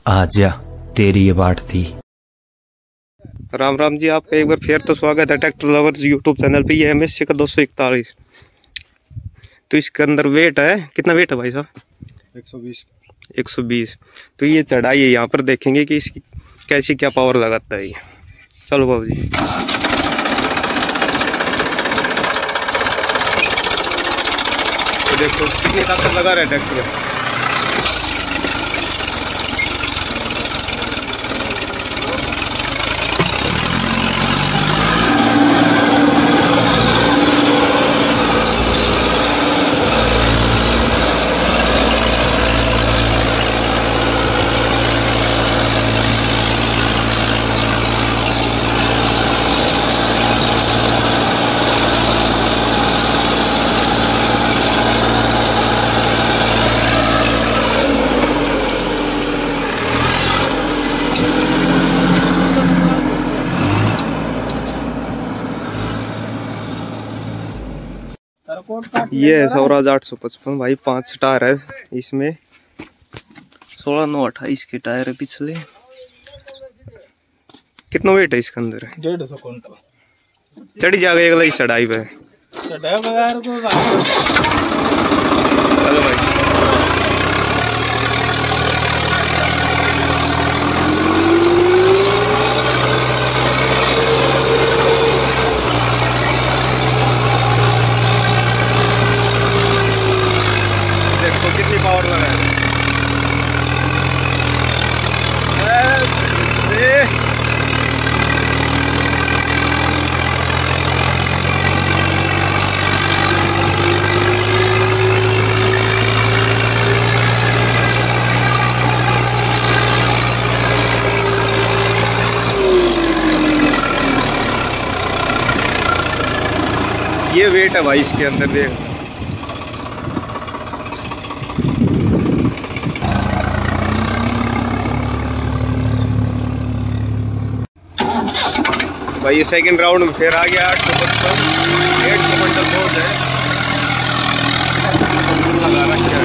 आजा तेरी ये बाट थी। राम राम जी, आपका एक बार फिर तो स्वागत है ट्रैक्टर लवर्स यूट्यूब चैनल पे। ये है MSC का 241। तो इसके अंदर वेट है, कितना वेट है भाई साहब? 120। तो ये चढ़ाई है, यहाँ पर देखेंगे कि इसकी कैसी क्या पावर लगाता है ये। चलो बाबू जी। तो देखो कितनी ताकत लगा रहा है ट्रैक्टर। ये है स्वराज 855 भाई, 5 टायर है इसमें, 16, 9, 28 के टायर है पिछले। कितना वेट है इसके अंदर? 150 क्विंटल चढ़ी जाएगा एक लगी चढ़ाई पे। चलो भाई। कितनी पावर लगा है। ये वेट है भाई इसके अंदर, देख। भाई ये सेकंड राउंड में फिर आ गया 855, 150 क्विंटल बहुत है।